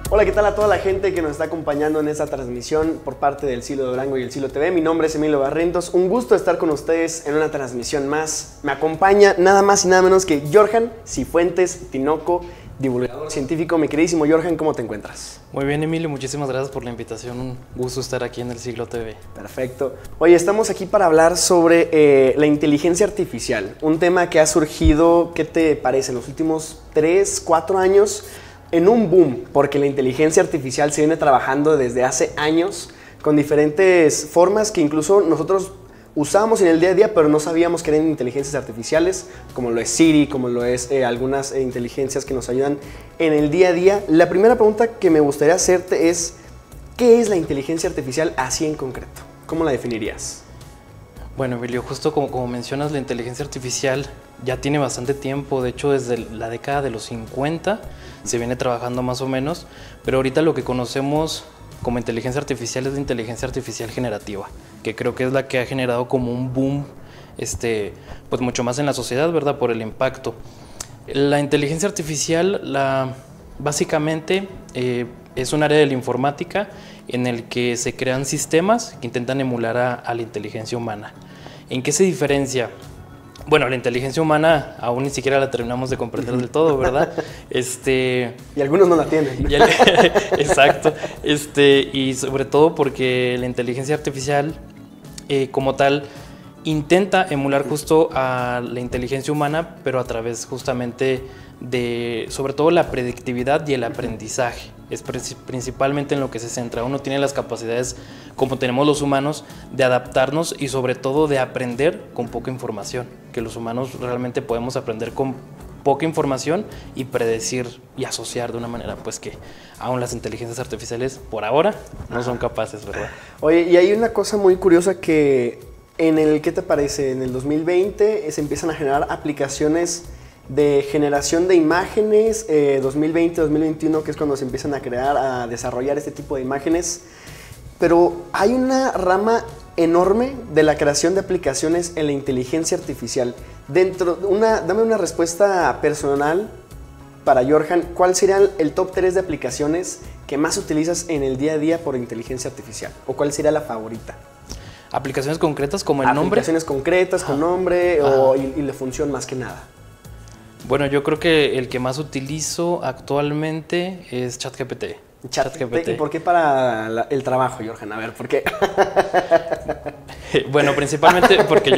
Hola, ¿qué tal a toda la gente que nos está acompañando en esta transmisión por parte del Silo de Durango y el Silo TV? Mi nombre es Emilio Barrientos, un gusto estar con ustedes en una transmisión más. Me acompaña nada más y nada menos que Jorjan Cifuentes Tinoco, divulgador científico. Mi queridísimo Jorjan, ¿cómo te encuentras? Muy bien, Emilio, muchísimas gracias por la invitación, un gusto estar aquí en el Silo TV. Perfecto. Oye, estamos aquí para hablar sobre la inteligencia artificial, un tema que ha surgido, ¿qué te parece?, en los últimos 3, 4 años, en un boom, porque la inteligencia artificial se viene trabajando desde hace años con diferentes formas que incluso nosotros usábamos en el día a día, pero no sabíamos que eran inteligencias artificiales, como lo es Siri, como lo es algunas inteligencias que nos ayudan en el día a día. La primera pregunta que me gustaría hacerte es, ¿qué es la inteligencia artificial así en concreto? ¿Cómo la definirías? Bueno, Emilio, justo como mencionas, la inteligencia artificial ya tiene bastante tiempo, de hecho desde la década de los 50 se viene trabajando más o menos, pero ahorita lo que conocemos como inteligencia artificial es la inteligencia artificial generativa, que creo que es la que ha generado como un boom, pues mucho más en la sociedad, ¿verdad?, por el impacto. La inteligencia artificial, básicamente, es un área de la informática en el que se crean sistemas que intentan emular a la inteligencia humana. ¿En qué se diferencia? Bueno, la inteligencia humana aún ni siquiera la terminamos de comprender del todo, ¿verdad? Y algunos no la tienen. Exacto. Y sobre todo porque la inteligencia artificial, como tal, intenta emular justo a la inteligencia humana, pero a través justamente de, sobre todo, la predictividad y el aprendizaje. Es principalmente en lo que se centra. Uno tiene las capacidades, como tenemos los humanos, de adaptarnos y sobre todo de aprender con poca información, que los humanos realmente podemos aprender con poca información y predecir y asociar de una manera pues que aún las inteligencias artificiales por ahora no son capaces, ¿verdad? Oye, y hay una cosa muy curiosa que ¿qué te parece? En el 2020 se empiezan a generar aplicaciones de generación de imágenes, 2020-2021, que es cuando se empiezan a crear, a desarrollar este tipo de imágenes, pero hay una rama enorme de la creación de aplicaciones en la inteligencia artificial. Dame una respuesta personal para Jorjan. ¿Cuál sería el top 3 de aplicaciones que más utilizas en el día a día por inteligencia artificial? ¿O cuál sería la favorita? ¿Aplicaciones concretas como el nombre? Aplicaciones concretas con nombre y la función más que nada. Bueno, yo creo que el que más utilizo actualmente es ChatGPT. ¿Y por qué para el trabajo, Jorjan? A ver, ¿por qué? Bueno, principalmente porque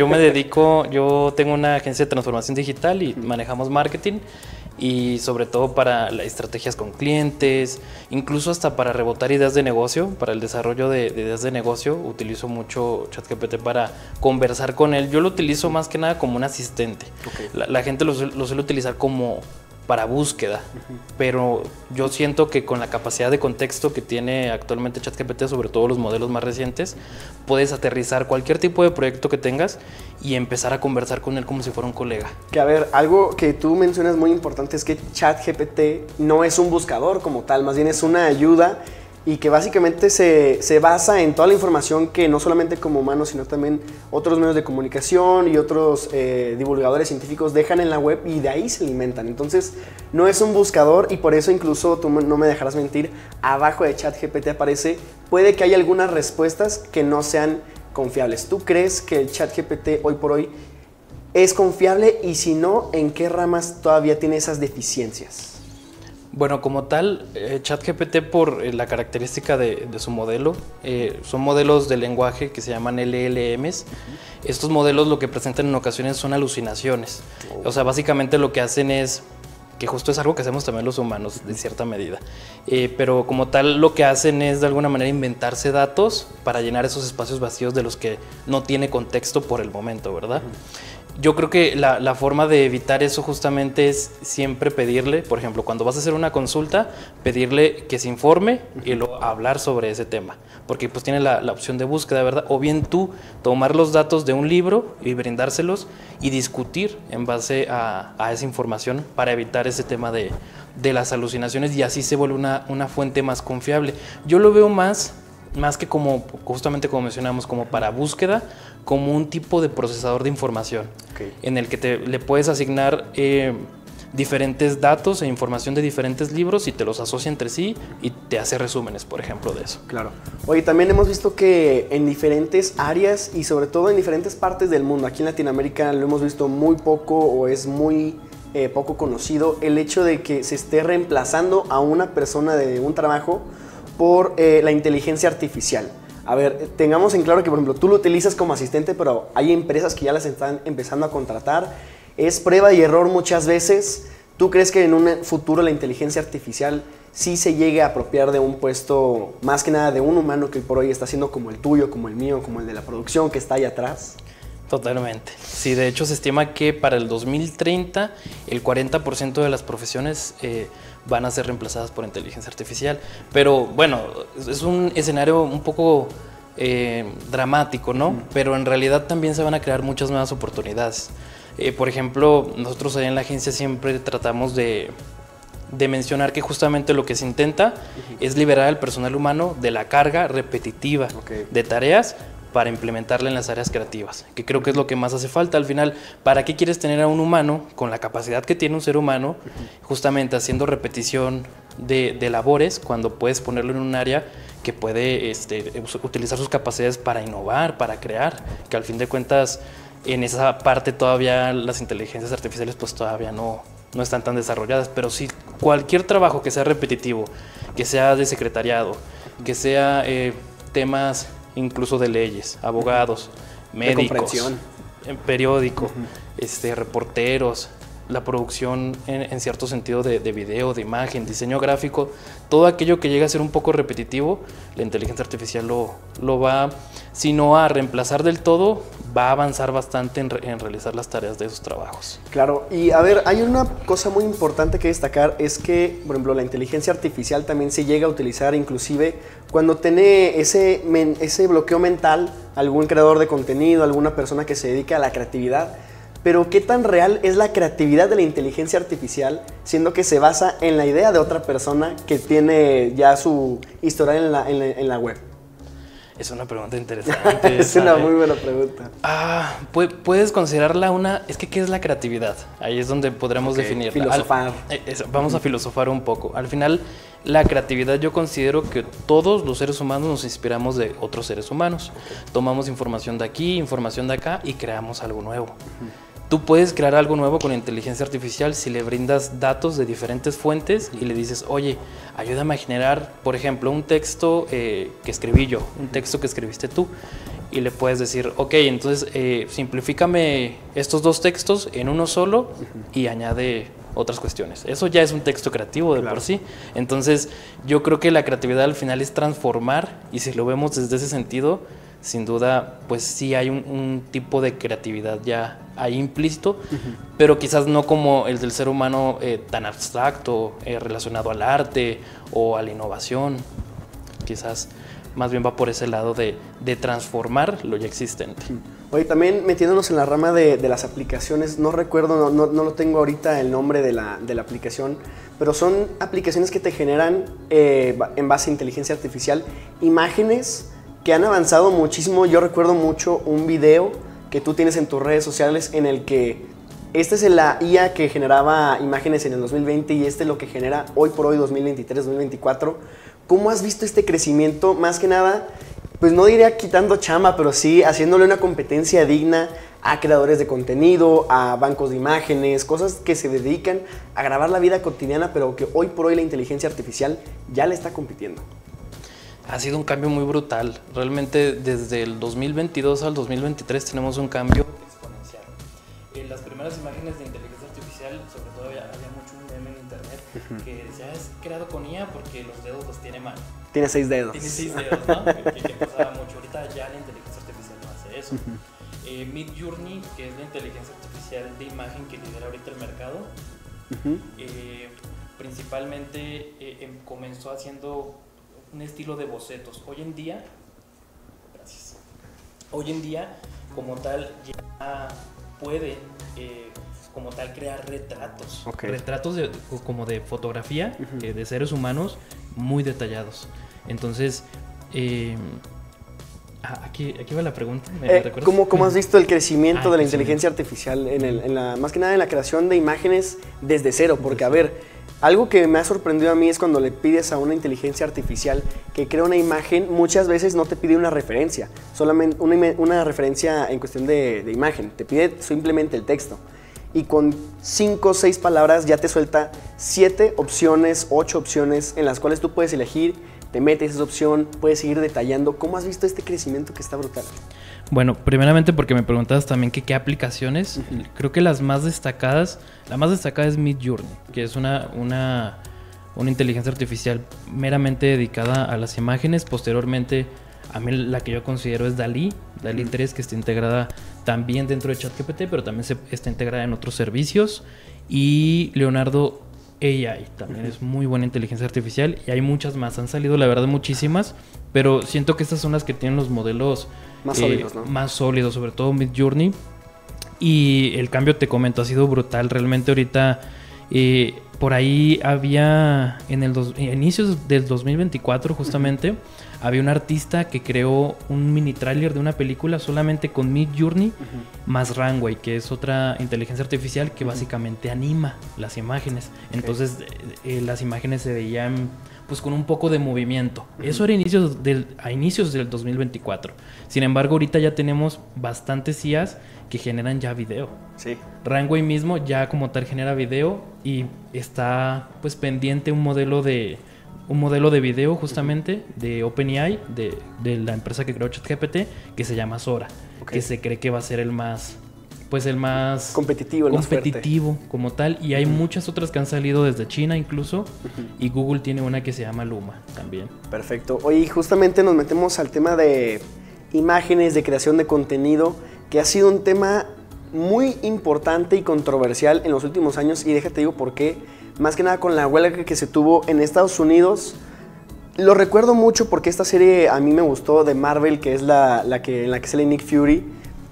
yo tengo una agencia de transformación digital y manejamos marketing y sobre todo para las estrategias con clientes, incluso hasta para rebotar ideas de negocio, para el desarrollo de ideas de negocio, utilizo mucho ChatGPT para conversar con él. Yo lo utilizo más que nada como un asistente. Okay. La gente lo suele utilizar como para búsqueda, pero yo siento que con la capacidad de contexto que tiene actualmente ChatGPT, sobre todo los modelos más recientes, puedes aterrizar cualquier tipo de proyecto que tengas y empezar a conversar con él como si fuera un colega. Que a ver, algo que tú mencionas muy importante es que ChatGPT no es un buscador como tal, más bien es una ayuda y que básicamente se basa en toda la información que no solamente como humanos, sino también otros medios de comunicación y otros divulgadores científicos dejan en la web y de ahí se alimentan. Entonces, no es un buscador y por eso incluso, tú no me dejarás mentir, abajo de ChatGPT aparece, puede que haya algunas respuestas que no sean confiables. ¿Tú crees que el ChatGPT hoy por hoy es confiable y si no, en qué ramas todavía tiene esas deficiencias? Bueno, como tal, ChatGPT por la característica de su modelo, son modelos de lenguaje que se llaman LLMs. Estos modelos lo que presentan en ocasiones son alucinaciones. O sea, básicamente lo que hacen es, que justo es algo que hacemos también los humanos de cierta medida, pero como tal lo que hacen es de alguna manera inventarse datos para llenar esos espacios vacíos de los que no tiene contexto por el momento, ¿verdad? Yo creo que la forma de evitar eso justamente es siempre pedirle, por ejemplo, cuando vas a hacer una consulta, pedirle que se informe y luego hablar sobre ese tema, porque pues tiene la opción de búsqueda, ¿verdad? O bien tú tomar los datos de un libro y brindárselos y discutir en base a esa información para evitar ese tema de las alucinaciones y así se vuelve una fuente más confiable. Yo lo veo más que como, justamente como mencionamos, como para búsqueda, como un tipo de procesador de información, en el que le puedes asignar diferentes datos e información de diferentes libros y te los asocia entre sí y te hace resúmenes, por ejemplo, de eso. Claro. Oye, también hemos visto que en diferentes áreas y sobre todo en diferentes partes del mundo, aquí en Latinoamérica lo hemos visto muy poco o es muy poco conocido, el hecho de que se esté reemplazando a una persona de un trabajo por la inteligencia artificial. A ver, tengamos en claro que, por ejemplo, tú lo utilizas como asistente, pero hay empresas que ya las están empezando a contratar. Es prueba y error muchas veces. ¿Tú crees que en un futuro la inteligencia artificial sí se llegue a apropiar de un puesto, más que nada de un humano que por hoy está siendo como el tuyo, como el mío, como el de la producción que está ahí atrás? Totalmente. Sí, de hecho se estima que para el 2030 el 40% de las profesiones van a ser reemplazadas por inteligencia artificial. Pero bueno, es un escenario un poco dramático, ¿no? Pero en realidad también se van a crear muchas nuevas oportunidades. Por ejemplo, nosotros allá en la agencia siempre tratamos de mencionar que justamente lo que se intenta es liberar al personal humano de la carga repetitiva de tareas para implementarla en las áreas creativas, que creo que es lo que más hace falta. Al final, ¿para qué quieres tener a un humano con la capacidad que tiene un ser humano, justamente haciendo repetición de labores, cuando puedes ponerlo en un área que puede utilizar sus capacidades para innovar, para crear, que al fin de cuentas en esa parte todavía las inteligencias artificiales pues todavía no están tan desarrolladas, pero sí cualquier trabajo que sea repetitivo, que sea de secretariado, que sea temas incluso de leyes, abogados, médicos, periódico, reporteros, la producción en cierto sentido de video, de imagen, diseño gráfico, todo aquello que llega a ser un poco repetitivo, la inteligencia artificial lo va, si no a reemplazar del todo, va a avanzar bastante en realizar las tareas de esos trabajos. Claro, y a ver, hay una cosa muy importante que destacar, es que, por ejemplo, la inteligencia artificial también se llega a utilizar inclusive cuando tiene ese bloqueo mental, algún creador de contenido, alguna persona que se dedica a la creatividad. Pero ¿qué tan real es la creatividad de la inteligencia artificial, siendo que se basa en la idea de otra persona que tiene ya su historial en la web? Es una pregunta interesante. Es una muy buena pregunta. Puedes considerarla una... Es que, ¿qué es la creatividad? Ahí es donde podremos definirla. Filosofar. Vamos a filosofar un poco. Al final, la creatividad yo considero que todos los seres humanos nos inspiramos de otros seres humanos. Tomamos información de aquí, información de acá y creamos algo nuevo. Tú puedes crear algo nuevo con inteligencia artificial si le brindas datos de diferentes fuentes y le dices, oye, ayúdame a generar, por ejemplo, un texto que escribí yo, un texto que escribiste tú. Y le puedes decir, ok, entonces simplifícame estos dos textos en uno solo y añade otras cuestiones. Eso ya es un texto creativo de por sí. Entonces, yo creo que la creatividad al final es transformar, y si lo vemos desde ese sentido, sin duda, pues sí hay un tipo de creatividad ya ahí implícito, pero quizás no como el del ser humano tan abstracto, relacionado al arte o a la innovación. Quizás más bien va por ese lado de transformar lo ya existente. Oye, también metiéndonos en la rama de las aplicaciones, no recuerdo, no lo tengo ahorita el nombre de la aplicación, pero son aplicaciones que te generan, en base a inteligencia artificial, imágenes que han avanzado muchísimo. Yo recuerdo mucho un video que tú tienes en tus redes sociales en el que este es la IA que generaba imágenes en el 2020 y este es lo que genera hoy por hoy, 2023, 2024. ¿Cómo has visto este crecimiento? Más que nada, pues no diría quitando chamba, pero sí haciéndole una competencia digna a creadores de contenido, a bancos de imágenes, cosas que se dedican a grabar la vida cotidiana, pero que hoy por hoy la inteligencia artificial ya le está compitiendo. Ha sido un cambio muy brutal. Realmente desde el 2022 al 2023 tenemos un cambio exponencial. En las primeras imágenes de inteligencia artificial, sobre todo había mucho un meme en internet que decía, es creado con IA porque los dedos los tiene mal. Tiene 6 dedos. Tiene 6 dedos, ¿no? que pasaba mucho. Ahorita ya la inteligencia artificial no hace eso. Midjourney, que es la inteligencia artificial de imagen que lidera ahorita el mercado, principalmente comenzó haciendo un estilo de bocetos. Hoy en día, como tal, ya puede como tal crear retratos. Retratos como de fotografía de seres humanos muy detallados. Entonces, Aquí va la pregunta. ¿Me recuerdas? ¿Cómo has visto el crecimiento de la crecimiento. inteligencia artificial más que nada en la creación de imágenes desde cero? Porque, a ver, algo que me ha sorprendido a mí es cuando le pides a una inteligencia artificial que crea una imagen, muchas veces no te pide una referencia, solamente una referencia en cuestión de imagen, te pide simplemente el texto. Y con 5 o 6 palabras ya te suelta 7 opciones, 8 opciones en las cuales tú puedes elegir, te metes esa opción, puedes seguir detallando. ¿Cómo has visto este crecimiento que está brutal? Bueno, primeramente porque me preguntabas también que qué aplicaciones. Creo que la más destacada es Midjourney, que es una inteligencia artificial meramente dedicada a las imágenes. Posteriormente, a mí la que yo considero es DALL-E 3, que está integrada también dentro de ChatGPT, pero también está integrada en otros servicios. Y Leonardo AI también es muy buena inteligencia artificial, y hay muchas más. Han salido, la verdad, muchísimas, pero siento que estas son las que tienen los modelos más sólidos, ¿no? Más sólidos, sobre todo Midjourney. Y el cambio, te comento, ha sido brutal. Realmente ahorita por ahí había inicios del 2024 justamente, había un artista que creó un mini tráiler de una película solamente con Midjourney más Runway, que es otra inteligencia artificial que básicamente anima las imágenes. Entonces las imágenes se veían pues con un poco de movimiento. Eso era a inicios del 2024. Sin embargo, ahorita ya tenemos bastantes IAs que generan ya video. Sí. Runway mismo ya como tal genera video, y está pues pendiente un modelo de video justamente de OpenAI, de la empresa que creó ChatGPT, que se llama Sora, que se cree que va a ser el más competitivo, como tal. Y hay muchas otras que han salido desde China incluso, y Google tiene una que se llama Luma también. Perfecto. Oye, justamente nos metemos al tema de imágenes, de creación de contenido, que ha sido un tema muy importante y controversial en los últimos años, y déjate digo por qué. Más que nada con la huelga que se tuvo en Estados Unidos. Lo recuerdo mucho porque esta serie a mí me gustó, de Marvel, que es en la que sale Nick Fury.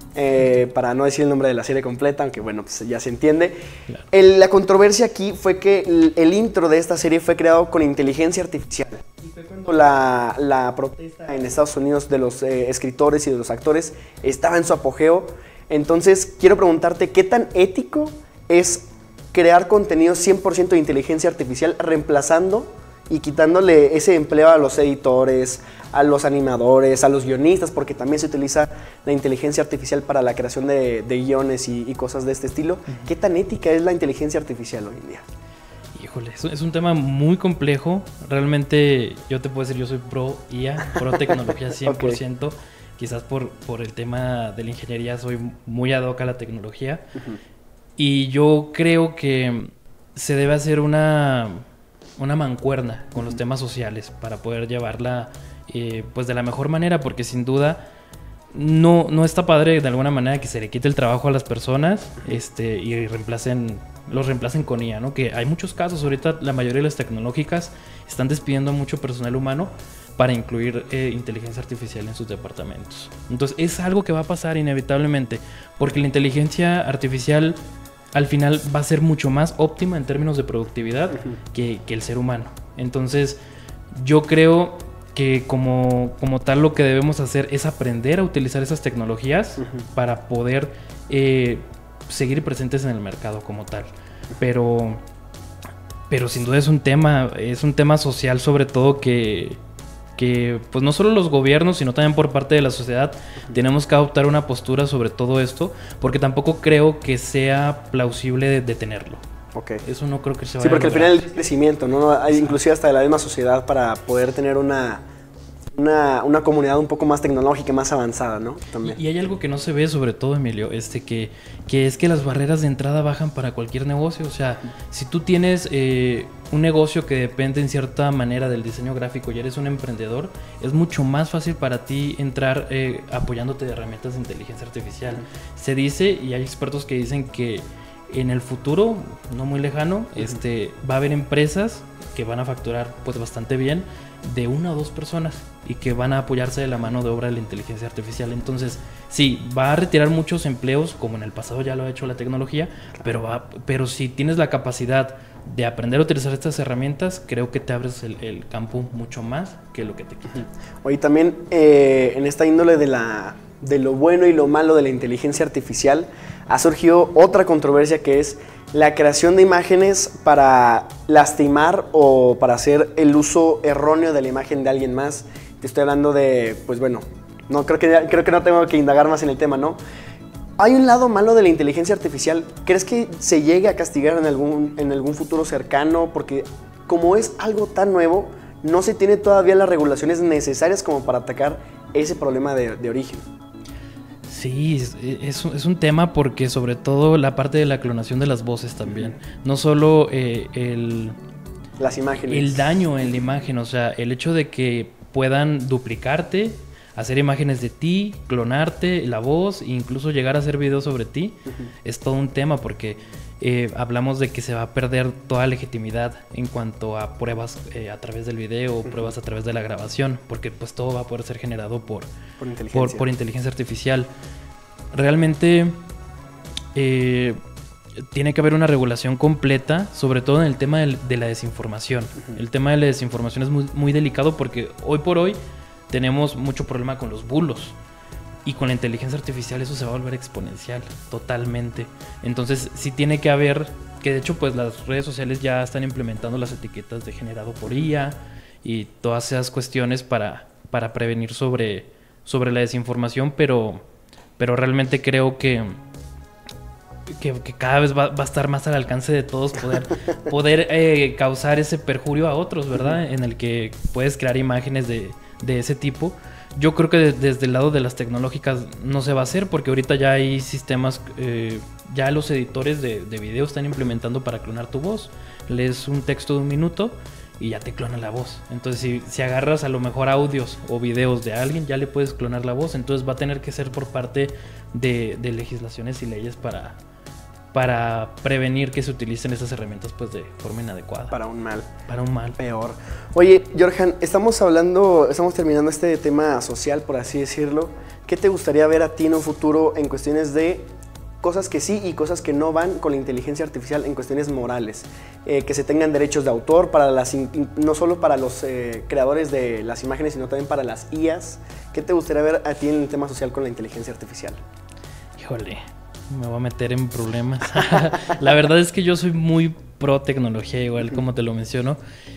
Para no decir el nombre de la serie completa, aunque bueno, pues ya se entiende. Claro. La controversia aquí fue que el intro de esta serie fue creado con inteligencia artificial. Y fue cuando la protesta en Estados Unidos de los escritores y de los actores estaba en su apogeo. Entonces, quiero preguntarte, ¿qué tan ético es crear contenido 100% de inteligencia artificial, reemplazando y quitándole ese empleo a los editores, a los animadores, a los guionistas, porque también se utiliza la inteligencia artificial para la creación de guiones y cosas de este estilo? ¿Qué tan ética es la inteligencia artificial hoy en día? Híjole, es un tema muy complejo. Realmente yo te puedo decir, yo soy pro IA, pro tecnología 100%. Quizás por el tema de la ingeniería soy muy ad hoc a la tecnología. Y yo creo que se debe hacer una mancuerna con los temas sociales para poder llevarla pues de la mejor manera, porque sin duda no está padre de alguna manera que se le quite el trabajo a las personas y los reemplacen con IA, ¿no? Que hay muchos casos. Ahorita la mayoría de las tecnológicas están despidiendo a mucho personal humano para incluir inteligencia artificial en sus departamentos. Entonces es algo que va a pasar inevitablemente, porque la inteligencia artificial al final va a ser mucho más óptima en términos de productividad que el ser humano. Entonces yo creo que como tal lo que debemos hacer es aprender a utilizar esas tecnologías para poder seguir presentes en el mercado como tal. Pero sin duda es un tema social, sobre todo, que pues no solo los gobiernos, sino también por parte de la sociedad tenemos que adoptar una postura sobre todo esto, porque tampoco creo que sea plausible detenerlo. Eso no creo que se vaya a lograr. Sí, porque al final el crecimiento, ¿no? Hay inclusive hasta de la misma sociedad para poder tener una comunidad un poco más tecnológica, más avanzada, ¿no? También. Y hay algo que no se ve, sobre todo, Emilio, que es que las barreras de entrada bajan para cualquier negocio. O sea, si tú tienes un negocio que depende en cierta manera del diseño gráfico y eres un emprendedor, es mucho más fácil para ti entrar apoyándote de herramientas de inteligencia artificial. Se dice, y hay expertos que dicen que en el futuro, no muy lejano, va a haber empresas que van a facturar pues bastante bien de 1 o 2 personas y que van a apoyarse de la mano de obra de la inteligencia artificial. Entonces, sí, va a retirar muchos empleos, como en el pasado ya lo ha hecho la tecnología, pero si tienes la capacidad de aprender a utilizar estas herramientas, creo que te abres el campo mucho más que lo que te quita. Oye, también en esta índole de lo bueno y lo malo de la inteligencia artificial, ha surgido otra controversia que es la creación de imágenes para lastimar o para hacer el uso erróneo de la imagen de alguien más. Te estoy hablando de, pues bueno, no, creo que no tengo que indagar más en el tema, ¿no? ¿Hay un lado malo de la inteligencia artificial? ¿Crees que se llegue a castigar en algún futuro cercano? Porque como es algo tan nuevo, no se tiene todavía las regulaciones necesarias como para atacar ese problema de origen. Sí, es un tema porque sobre todo la parte de la clonación de las voces también. No solo las imágenes. El daño en la imagen, o sea, el hecho de que puedan duplicarte, hacer imágenes de ti, clonarte la voz, e incluso llegar a hacer videos sobre ti, es todo un tema porque hablamos de que se va a perder toda legitimidad en cuanto a pruebas a través del video, pruebas a través de la grabación, porque pues todo va a poder ser generado por inteligencia artificial. Realmente tiene que haber una regulación completa, sobre todo en el tema de la desinformación. El tema de la desinformación es muy, muy delicado porque hoy por hoy tenemos mucho problema con los bulos. Y con la inteligencia artificial eso se va a volver exponencial, totalmente. Entonces sí tiene que haber, que de hecho pues las redes sociales ya están implementando las etiquetas de generado por IA y todas esas cuestiones para prevenir sobre la desinformación, pero realmente creo que cada vez va a estar más al alcance de todos poder causar ese perjurio a otros, ¿verdad? En el que puedes crear imágenes de ese tipo. Yo creo que desde el lado de las tecnológicas no se va a hacer porque ahorita ya hay sistemas, ya los editores de video están implementando para clonar tu voz. Lees un texto de 1 minuto y ya te clona la voz. Entonces si agarras a lo mejor audios o videos de alguien, ya le puedes clonar la voz. Entonces va a tener que ser por parte de legislaciones y leyes para prevenir que se utilicen estas herramientas pues de forma inadecuada. Para un mal. Para un mal. Peor. Oye, Jorjan, estamos terminando este tema social, por así decirlo. ¿Qué te gustaría ver a ti en un futuro en cuestiones de cosas que sí y cosas que no van con la inteligencia artificial en cuestiones morales? Que se tengan derechos de autor para no solo para los creadores de las imágenes, sino también para las IAs. ¿Qué te gustaría ver a ti en el tema social con la inteligencia artificial? Híjole, me voy a meter en problemas. La verdad es que yo soy muy pro tecnología, igual como te lo menciono.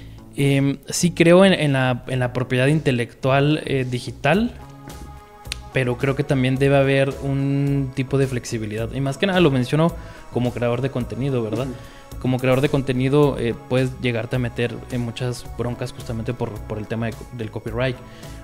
Sí creo en la propiedad intelectual digital, pero creo que también debe haber un tipo de flexibilidad. Y más que nada lo menciono como creador de contenido, ¿verdad? Como creador de contenido puedes llegarte a meter en muchas broncas justamente por el tema del copyright.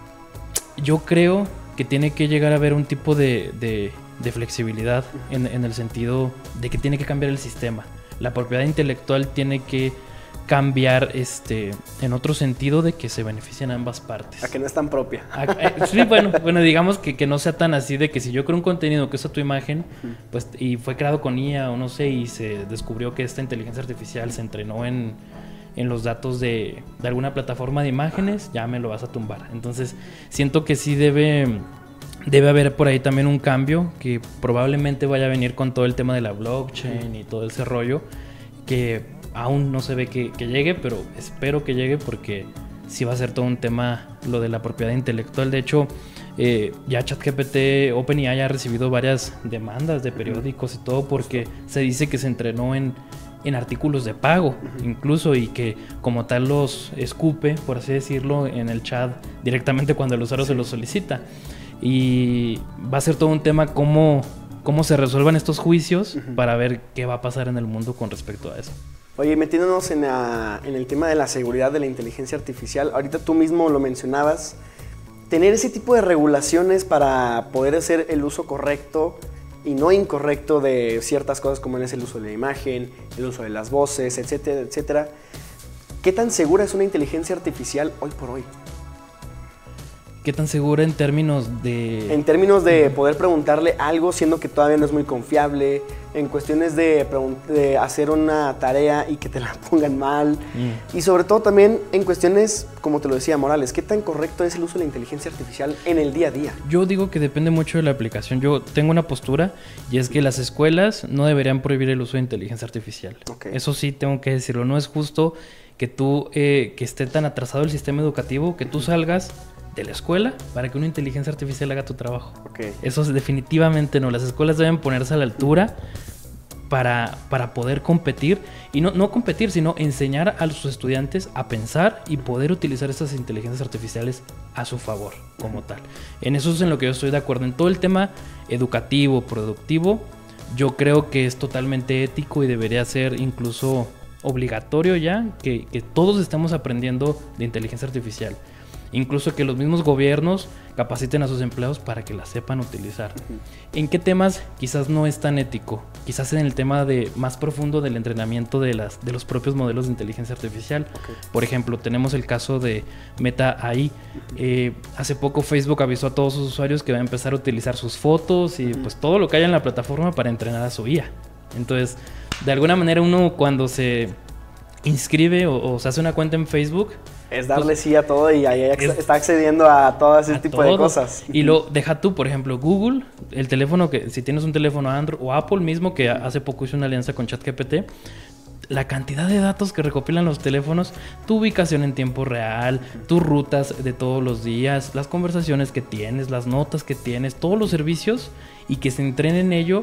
Yo creo que tiene que llegar a haber un tipo de flexibilidad en el sentido de que tiene que cambiar el sistema. La propiedad intelectual tiene que cambiar en otro sentido de que se beneficien ambas partes. A que no es tan propia. Sí, bueno, digamos que no sea tan así de que si yo creo un contenido que usa tu imagen, pues y fue creado con IA o no sé, y se descubrió que esta inteligencia artificial se entrenó en los datos de alguna plataforma de imágenes, ya me lo vas a tumbar. Entonces, siento que sí debe haber por ahí también un cambio que probablemente vaya a venir con todo el tema de la blockchain y todo ese rollo que aún no se ve que llegue, pero espero que llegue porque sí va a ser todo un tema lo de la propiedad intelectual. De hecho, ya ChatGPT, OpenAI ha recibido varias demandas de periódicos y todo porque se dice que se entrenó en artículos de pago incluso y que como tal los escupe, por así decirlo, en el chat directamente cuando el usuario se lo solicita. Y va a ser todo un tema cómo se resuelvan estos juicios para ver qué va a pasar en el mundo con respecto a eso. Oye, metiéndonos en el tema de la seguridad de la inteligencia artificial, ahorita tú mismo lo mencionabas, tener ese tipo de regulaciones para poder hacer el uso correcto y no incorrecto de ciertas cosas como es el uso de la imagen, el uso de las voces, etcétera, etcétera. ¿Qué tan segura es una inteligencia artificial hoy por hoy? ¿Qué tan segura en términos de...? En términos de poder preguntarle algo siendo que todavía no es muy confiable, en cuestiones de hacer una tarea y que te la pongan mal, y sobre todo también en cuestiones, como te lo decía, morales. ¿Qué tan correcto es el uso de la inteligencia artificial en el día a día? Yo digo que depende mucho de la aplicación. Yo tengo una postura y es que las escuelas no deberían prohibir el uso de inteligencia artificial. Okay. Eso sí tengo que decirlo. No es justo que tú, que esté tan atrasado el sistema educativo, que tú salgas de la escuela para que una inteligencia artificial haga tu trabajo. Okay. Eso es definitivamente no. Las escuelas deben ponerse a la altura para poder competir, y no competir, sino enseñar a sus estudiantes a pensar y poder utilizar estas inteligencias artificiales a su favor, como tal. En eso es en lo que yo estoy de acuerdo. En todo el tema educativo, productivo, yo creo que es totalmente ético y debería ser incluso obligatorio ya que todos estemos aprendiendo de inteligencia artificial. Incluso que los mismos gobiernos capaciten a sus empleados para que la sepan utilizar. ¿En qué temas quizás no es tan ético? Quizás en el tema más profundo del entrenamiento de los propios modelos de inteligencia artificial. Okay. Por ejemplo, tenemos el caso de Meta AI. Hace poco Facebook avisó a todos sus usuarios que va a empezar a utilizar sus fotos y pues todo lo que haya en la plataforma para entrenar a su IA. Entonces, de alguna manera uno cuando se inscribe o se hace una cuenta en Facebook, es darle sí a todo y ahí está accediendo a todo ese tipo de cosas. Y lo deja tú, por ejemplo, Google, el teléfono que si tienes un teléfono Android o Apple mismo, que hace poco hizo una alianza con ChatGPT, la cantidad de datos que recopilan los teléfonos, tu ubicación en tiempo real, tus rutas de todos los días, las conversaciones que tienes, las notas que tienes, todos los servicios, y que se entrene en ello.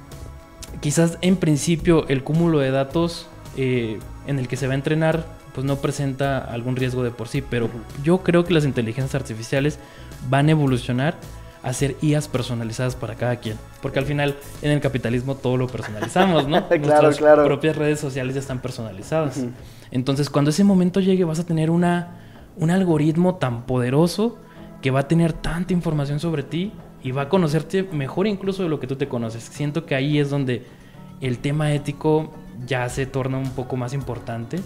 Quizás en principio el cúmulo de datos en el que se va a entrenar pues no presenta algún riesgo de por sí, pero yo creo que las inteligencias artificiales van a evolucionar a ser IAs personalizadas para cada quien, porque al final en el capitalismo todo lo personalizamos, ¿no? Claro. Nuestras propias redes sociales ya están personalizadas. Entonces cuando ese momento llegue vas a tener un algoritmo tan poderoso que va a tener tanta información sobre ti y va a conocerte mejor incluso de lo que tú te conoces. Siento que ahí es donde el tema ético ya se torna un poco más importante.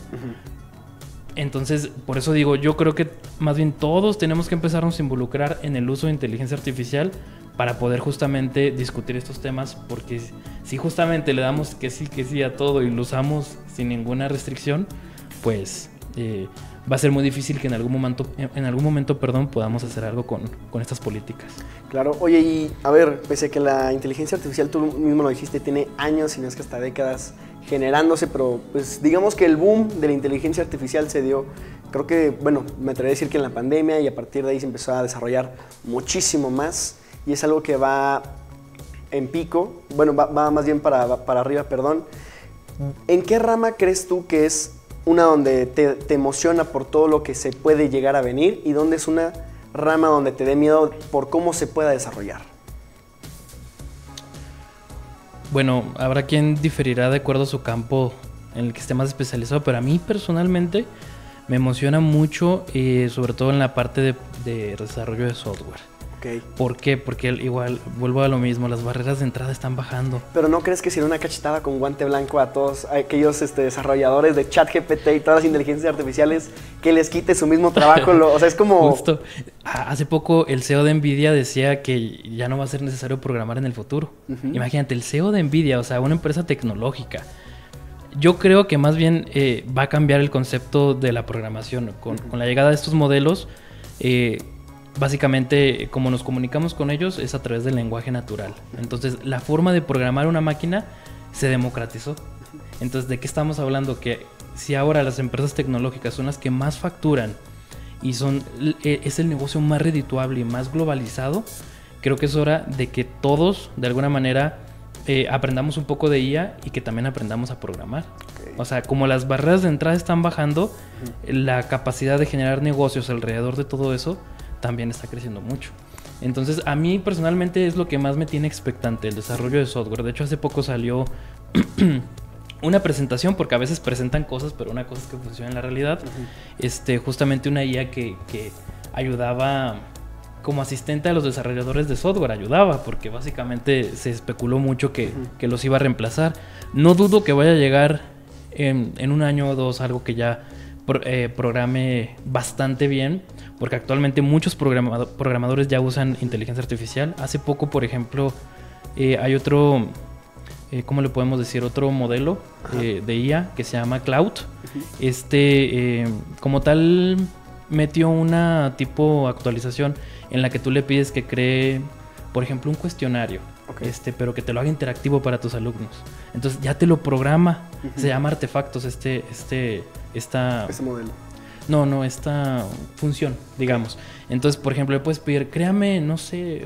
Entonces, por eso digo, yo creo que más bien todos tenemos que empezarnos a involucrar en el uso de inteligencia artificial para poder justamente discutir estos temas, porque si justamente le damos que sí a todo y lo usamos sin ninguna restricción, pues va a ser muy difícil que en algún momento podamos hacer algo con estas políticas. Claro. Oye, y a ver, pese a que la inteligencia artificial, tú mismo lo dijiste, tiene años, si no es que hasta décadas generándose, pero pues digamos que el boom de la inteligencia artificial se dio, creo que, bueno, me atrevería a decir que en la pandemia, y a partir de ahí se empezó a desarrollar muchísimo más, y es algo que va en pico, bueno, va más bien para arriba, perdón. ¿En qué rama crees tú que es una donde te emociona por todo lo que se puede llegar a venir, y dónde es una rama donde te dé miedo por cómo se pueda desarrollar? Bueno, habrá quien diferirá de acuerdo a su campo en el que esté más especializado, pero a mí personalmente me emociona mucho, sobre todo en la parte de desarrollo de software. Okay. ¿Por qué? Porque igual, vuelvo a lo mismo, las barreras de entrada están bajando. ¿Pero no crees que sería una cachetada con guante blanco a todos aquellos desarrolladores de ChatGPT y todas las inteligencias artificiales, que les quite su mismo trabajo? O sea, es como... Justo. Hace poco el CEO de NVIDIA decía que ya no va a ser necesario programar en el futuro. Imagínate, el CEO de NVIDIA, o sea, una empresa tecnológica. Yo creo que más bien va a cambiar el concepto de la programación. Con la llegada de estos modelos... básicamente, como nos comunicamos con ellos es a través del lenguaje natural. Entonces, la forma de programar una máquina se democratizó. Entonces, ¿de qué estamos hablando? Que si ahora las empresas tecnológicas son las que más facturan y es el negocio más redituable y más globalizado, creo que es hora de que todos, de alguna manera, aprendamos un poco de IA y que también aprendamos a programar. Okay. O sea, como las barreras de entrada están bajando, la capacidad de generar negocios alrededor de todo eso también está creciendo mucho. Entonces, a mí personalmente es lo que más me tiene expectante, el desarrollo de software. De hecho, hace poco salió una presentación, porque a veces presentan cosas, pero una cosa es que funciona en la realidad. Justamente una IA que ayudaba como asistente a los desarrolladores de software, ayudaba, porque básicamente se especuló mucho que los iba a reemplazar. No dudo que vaya a llegar en un año o dos, algo que ya programe bastante bien, porque actualmente muchos programadores ya usan inteligencia artificial. Hace poco, por ejemplo, hay otro, ¿cómo le podemos decir? Otro modelo de IA que se llama Cloud. Como tal, metió una tipo actualización en la que tú le pides que cree, por ejemplo, un cuestionario. Okay. Pero que te lo haga interactivo para tus alumnos. Entonces ya te lo programa. Se llama Artefactos este modelo. No, esta función, digamos. Entonces, por ejemplo, le puedes pedir, créame, no sé,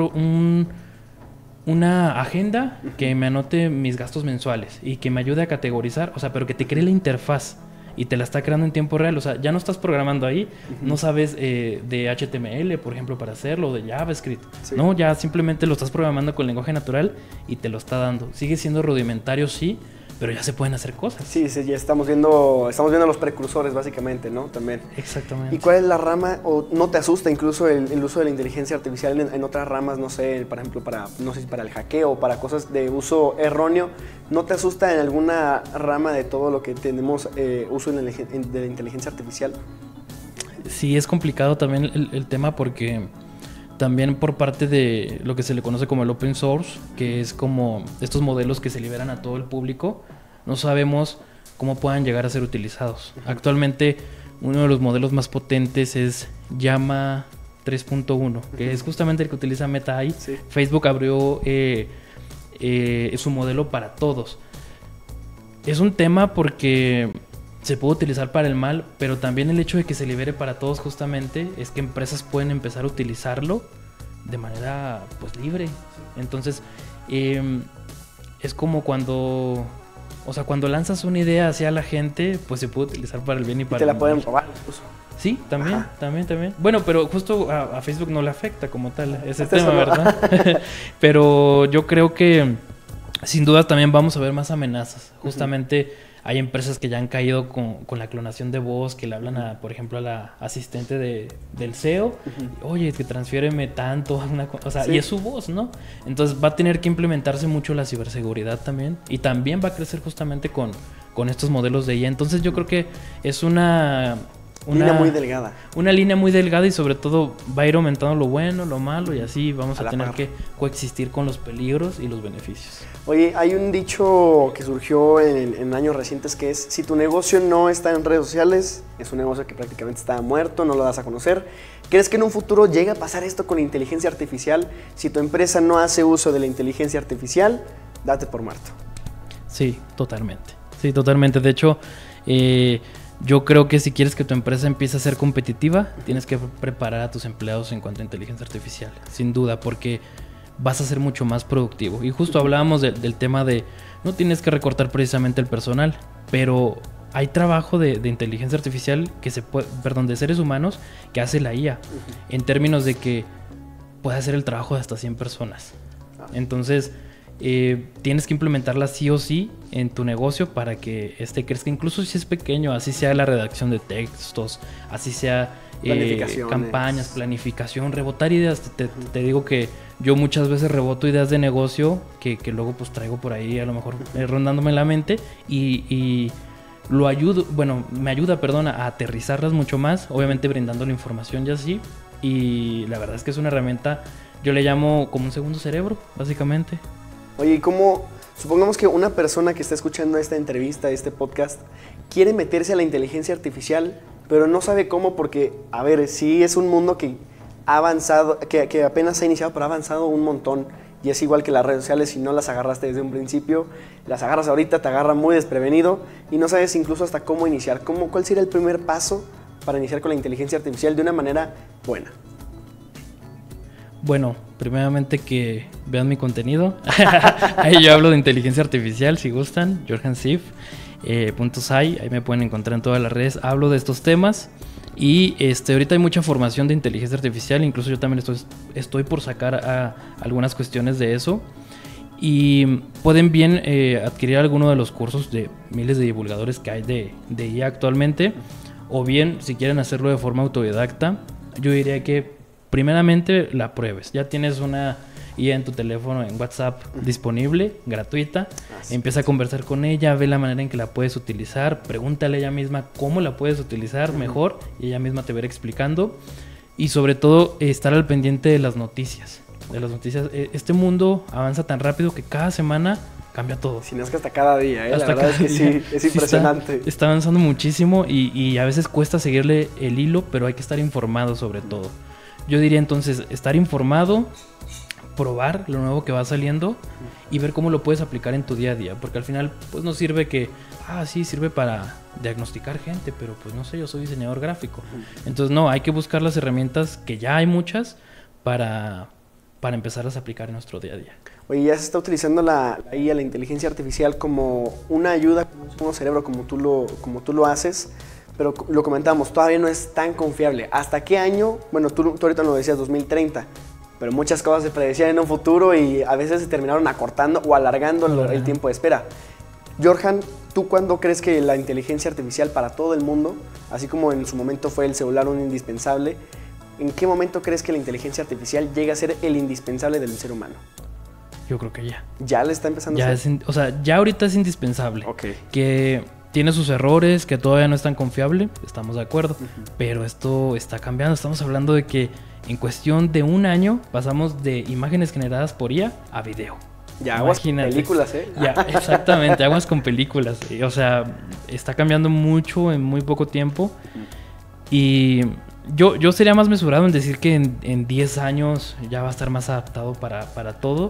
una agenda que me anote mis gastos mensuales y que me ayude a categorizar, o sea, pero que te cree la interfaz y te la está creando en tiempo real. O sea, ya no estás programando ahí, no sabes de HTML, por ejemplo, para hacerlo, de JavaScript. Sí. No, ya simplemente lo estás programando con lenguaje natural y te lo está dando. Sigue siendo rudimentario, sí, pero ya se pueden hacer cosas. Sí, ya estamos viendo los precursores, básicamente, ¿no? También. Exactamente. ¿Y cuál es la rama, o no te asusta incluso el uso de la inteligencia artificial en otras ramas, no sé, por ejemplo, no sé si para el hackeo o para cosas de uso erróneo? ¿No te asusta en alguna rama de todo lo que tenemos uso de la inteligencia artificial? Sí, es complicado también el tema porque también por parte de lo que se le conoce como el open source, que es como estos modelos que se liberan a todo el público, no sabemos cómo puedan llegar a ser utilizados. Actualmente uno de los modelos más potentes es Llama 3.1, que es justamente el que utiliza Meta AI. Sí. Facebook abrió su modelo para todos. Es un tema porque se puede utilizar para el mal, pero también el hecho de que se libere para todos justamente es que empresas pueden empezar a utilizarlo de manera pues libre. Entonces es como cuando lanzas una idea hacia la gente, pues se puede utilizar para el bien y para el mal. Te la pueden robar incluso. Sí, también. Bueno, pero justo a Facebook no le afecta como tal ese tema, ¿verdad? Pero yo creo que sin duda también vamos a ver más amenazas. Justamente hay empresas que ya han caído con la clonación de voz, que le hablan, por ejemplo, a la asistente del CEO. Oye, que transfiéreme tanto. Sí. Y es su voz, ¿no? Entonces va a tener que implementarse mucho la ciberseguridad también. Y también va a crecer justamente con estos modelos de IA. Entonces yo creo que es una línea muy delgada. Una línea muy delgada y sobre todo va a ir aumentando lo bueno, lo malo y así vamos a tener que coexistir con los peligros y los beneficios. Oye, hay un dicho que surgió en años recientes que es: si tu negocio no está en redes sociales, es un negocio que prácticamente está muerto, no lo das a conocer. ¿Crees que en un futuro llegue a pasar esto con inteligencia artificial? Si tu empresa no hace uso de la inteligencia artificial, date por muerto. Sí, totalmente. De hecho, yo creo que si quieres que tu empresa empiece a ser competitiva, tienes que preparar a tus empleados en cuanto a inteligencia artificial, sin duda, porque vas a ser mucho más productivo. Y justo hablábamos del tema de no tienes que recortar precisamente el personal, pero hay trabajo de inteligencia artificial de seres humanos que hace la IA, en términos de que puede hacer el trabajo de hasta 100 personas. Entonces tienes que implementarla sí o sí en tu negocio para que crezca, incluso si es pequeño, así sea la redacción de textos, así sea campañas, planificación, rebotar ideas. Te digo que yo muchas veces reboto ideas de negocio que luego pues traigo por ahí a lo mejor rondándome en la mente y me ayuda a aterrizarlas mucho más, obviamente brindando la información y así. Y la verdad es que es una herramienta, yo le llamo como un segundo cerebro, básicamente. Oye, supongamos que una persona que está escuchando esta entrevista, este podcast, quiere meterse a la inteligencia artificial, pero no sabe cómo, porque, a ver, sí es un mundo que ha avanzado, que apenas ha iniciado, pero ha avanzado un montón. Y es igual que las redes sociales, si no las agarraste desde un principio, las agarras ahorita, te agarra muy desprevenido y no sabes incluso hasta cómo iniciar. ¿Cuál sería el primer paso para iniciar con la inteligencia artificial de una manera buena? Bueno, primeramente que vean mi contenido. Ahí yo hablo de inteligencia artificial, si gustan, jorgansif.sai, ahí me pueden encontrar en todas las redes. Hablo de estos temas y ahorita hay mucha formación de inteligencia artificial, incluso yo también estoy por sacar algunas cuestiones de eso. Y pueden bien adquirir alguno de los cursos de miles de divulgadores que hay de IA actualmente, o bien si quieren hacerlo de forma autodidacta, yo diría que primeramente la pruebes. Ya tienes una y en tu teléfono, en WhatsApp, disponible, gratuita. Así Empieza a conversar con ella, ve la manera en que la puedes utilizar, pregúntale a ella misma cómo la puedes utilizar mejor y ella misma te va a ir explicando. Y sobre todo, estar al pendiente de las noticias. Este mundo avanza tan rápido que cada semana cambia todo. Si no es que hasta cada día, Hasta la verdad es que día. sí, es impresionante. Está avanzando muchísimo y a veces cuesta seguirle el hilo, pero hay que estar informado sobre todo. Yo diría entonces, estar informado, probar lo nuevo que va saliendo y ver cómo lo puedes aplicar en tu día a día. Porque al final, pues no sirve que, sí, sirve para diagnosticar gente, pero pues no sé, yo soy diseñador gráfico. Entonces no, hay que buscar las herramientas, que ya hay muchas, para empezarlas a aplicar en nuestro día a día. Oye, ya se está utilizando la IA, la inteligencia artificial, como una ayuda, como un cerebro, como tú lo haces, pero lo comentamos, todavía no es tan confiable. ¿Hasta qué año? Bueno, tú ahorita lo decías, 2030, pero muchas cosas se predecían en un futuro y a veces se terminaron acortando o alargando el tiempo de espera. Jorjan, ¿tú cuándo crees que la inteligencia artificial para todo el mundo, así como en su momento fue el celular un indispensable, ¿en qué momento crees que la inteligencia artificial llega a ser el indispensable del ser humano? Yo creo que ya. ¿Ya le está empezando a ser? Ya ahorita es indispensable. Okay. Que tiene sus errores, que todavía no es tan confiable, estamos de acuerdo. Pero esto está cambiando. Estamos hablando de que en cuestión de un año pasamos de imágenes generadas por IA a video. Ya aguas con películas, ¿eh? Ya, exactamente, aguas con películas. O sea, está cambiando mucho en muy poco tiempo. Y yo sería más mesurado en decir que en 10 años ya va a estar más adaptado para todo.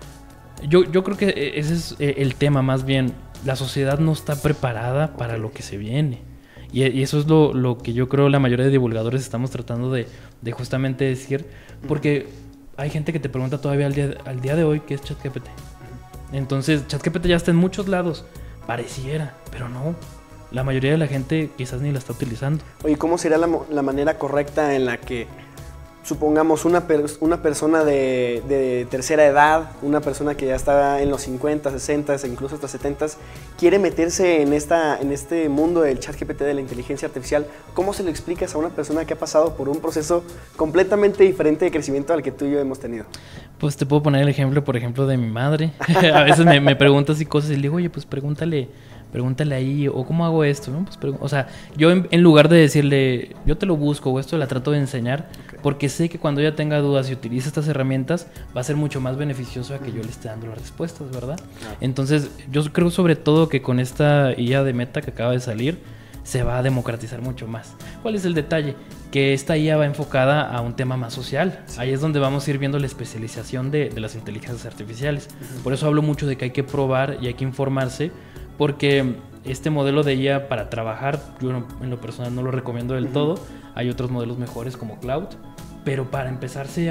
Yo creo que ese es el tema, más bien. La sociedad no está preparada para lo que se viene. Y eso es lo que yo creo la mayoría de divulgadores estamos tratando de justamente decir. Porque hay gente que te pregunta todavía al día de hoy qué es ChatGPT. Entonces, ChatGPT ya está en muchos lados. Pareciera, pero no. La mayoría de la gente quizás ni la está utilizando. Oye, ¿cómo sería la manera correcta en la que, supongamos, una persona de tercera edad, una persona que ya está en los 50, 60, incluso hasta 70, quiere meterse en este mundo del ChatGPT, de la inteligencia artificial? ¿Cómo se lo explicas a una persona que ha pasado por un proceso completamente diferente de crecimiento al que tú y yo hemos tenido? Pues te puedo poner el ejemplo, por ejemplo, de mi madre. A veces me pregunta así cosas y le digo, oye, pues pregúntale ahí, o cómo hago esto, ¿no? Pues o sea, yo en lugar de decirle, yo te lo busco o esto, la trato de enseñar, porque sé que cuando ella tenga dudas y utilice estas herramientas, va a ser mucho más beneficioso a que yo le esté dando las respuestas, ¿verdad? Entonces, yo creo sobre todo que con esta IA de Meta que acaba de salir, se va a democratizar mucho más. ¿Cuál es el detalle? Que esta IA va enfocada a un tema más social. Sí. Ahí es donde vamos a ir viendo la especialización de las inteligencias artificiales. Por eso hablo mucho de que hay que probar y hay que informarse, porque este modelo de IA para trabajar, yo en lo personal no lo recomiendo del todo. Hay otros modelos mejores como Cloud, pero para empezarse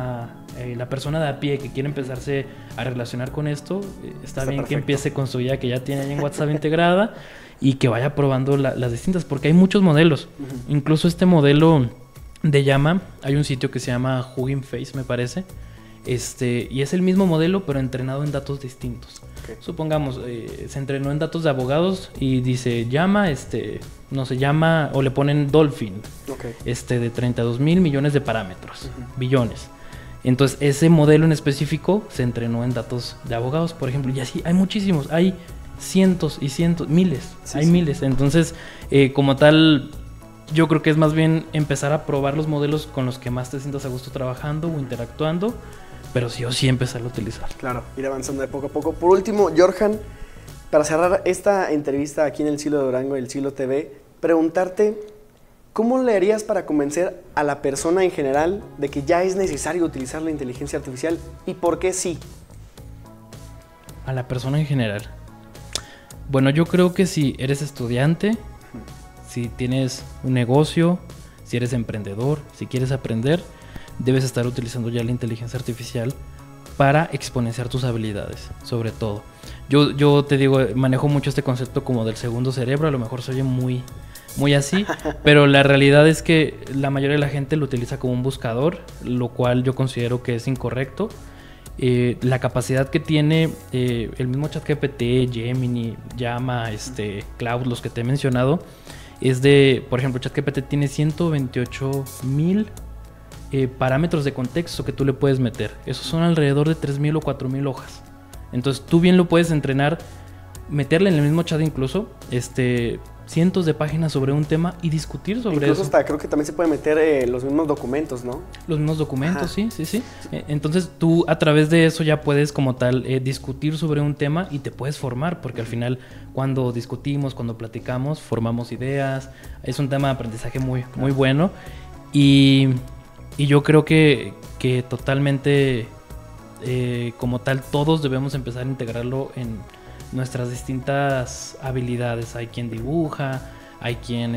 la persona de a pie que quiere empezarse a relacionar con esto, está bien perfecto que empiece con su IA que ya tiene ahí en WhatsApp integrada y que vaya probando las distintas, porque hay muchos modelos. Incluso este modelo de llama, hay un sitio que se llama Hugging Face, me parece, y es el mismo modelo pero entrenado en datos distintos. Supongamos, se entrenó en datos de abogados y dice llama, no se llama, o le ponen Dolphin, de 32 mil millones de parámetros, billones. Entonces ese modelo en específico se entrenó en datos de abogados, por ejemplo, y así hay muchísimos, hay cientos y cientos, miles, miles. Entonces, como tal, yo creo que es más bien empezar a probar los modelos con los que más te sientas a gusto trabajando o interactuando, pero sí o sí empezar a utilizar. Claro, ir avanzando de poco a poco. Por último, Jorjan, para cerrar esta entrevista aquí en El Silo de Durango, El Silo TV, preguntarte, ¿cómo le harías para convencer a la persona en general de que ya es necesario utilizar la inteligencia artificial y por qué sí? A la persona en general. Bueno, yo creo que si eres estudiante, si tienes un negocio, si eres emprendedor, si quieres aprender, debes estar utilizando ya la inteligencia artificial para exponenciar tus habilidades, sobre todo. Yo te digo, manejo mucho este concepto como del segundo cerebro, a lo mejor se oye muy así, pero la realidad es que la mayoría de la gente lo utiliza como un buscador, lo cual yo considero que es incorrecto. La capacidad que tiene el mismo ChatGPT, Gemini, Llama, Cloud, los que te he mencionado, es de, por ejemplo, ChatGPT tiene 128,000 parámetros de contexto que tú le puedes meter. Esos son alrededor de 3,000 o 4,000 hojas. Entonces tú bien lo puedes entrenar, meterle en el mismo chat incluso cientos de páginas sobre un tema y discutir sobre incluso eso. Hasta creo que también se puede meter los mismos documentos, ¿no? Los mismos documentos, sí. Entonces tú a través de eso ya puedes como tal discutir sobre un tema y te puedes formar, porque al final cuando discutimos, cuando platicamos, formamos ideas. Es un tema de aprendizaje muy bueno y yo creo que totalmente como tal todos debemos empezar a integrarlo en nuestras distintas habilidades. Hay quien dibuja, hay quien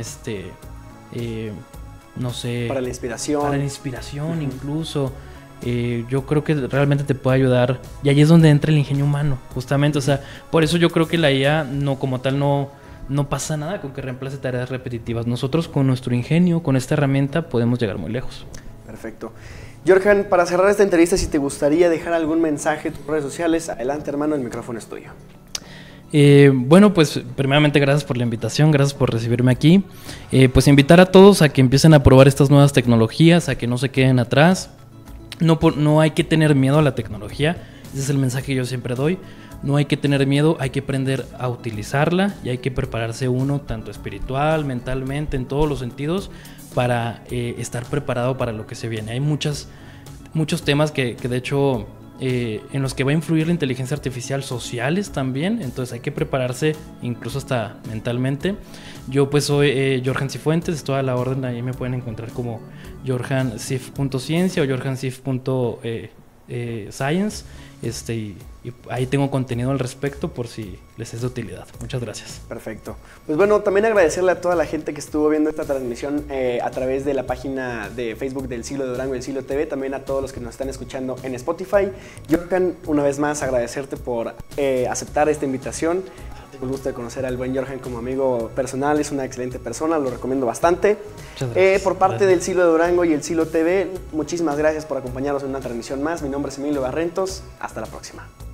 no sé, para la inspiración incluso. Yo creo que realmente te puede ayudar y ahí es donde entra el ingenio humano, justamente. O sea, por eso yo creo que la IA no como tal no pasa nada con que reemplace tareas repetitivas. Nosotros con nuestro ingenio, con esta herramienta podemos llegar muy lejos. Perfecto. Jorjan, para cerrar esta entrevista, si te gustaría dejar algún mensaje en tus redes sociales, adelante hermano, el micrófono es tuyo. Bueno, pues primeramente gracias por la invitación, gracias por recibirme aquí. Pues invitar a todos a que empiecen a probar estas nuevas tecnologías, a que no se queden atrás. No hay que tener miedo a la tecnología, ese es el mensaje que yo siempre doy. No hay que tener miedo, hay que aprender a utilizarla y hay que prepararse uno tanto espiritual, mentalmente, en todos los sentidos para estar preparado para lo que se viene. Hay muchos temas que de hecho en los que va a influir la inteligencia artificial, sociales también, entonces hay que prepararse incluso hasta mentalmente. Yo pues soy Jorjan Cifuentes, estoy a la orden, ahí me pueden encontrar como jorjancif.ciencia o jorjancif.science, y ahí tengo contenido al respecto por si les es de utilidad. Muchas gracias. Perfecto. Pues bueno, también agradecerle a toda la gente que estuvo viendo esta transmisión a través de la página de Facebook del Siglo de Durango y el Siglo TV, también a todos los que nos están escuchando en Spotify. Jorjan, una vez más agradecerte por aceptar esta invitación. Tengo el gusto de conocer al buen Jorjan como amigo personal, es una excelente persona, lo recomiendo bastante. Por parte del Siglo de Durango y el Siglo TV, muchísimas gracias por acompañarnos en una transmisión más. Mi nombre es Emilio Barrentos, hasta la próxima.